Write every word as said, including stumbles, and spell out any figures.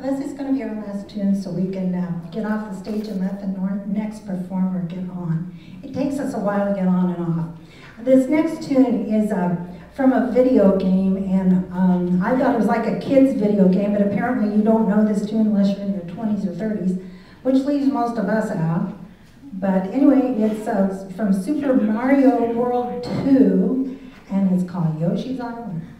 this is going to be our last tune, so we can uh, get off the stage and let the next performer get on. It takes us a while to get on and off. This next tune is uh, from a video game, and um, I thought it was like a kid's video game, but apparently you don't know this tune unless you're in your twenties or thirties, which leaves most of us out. But anyway, it's uh, from Super Mario World two, and it's called Yoshi's Island.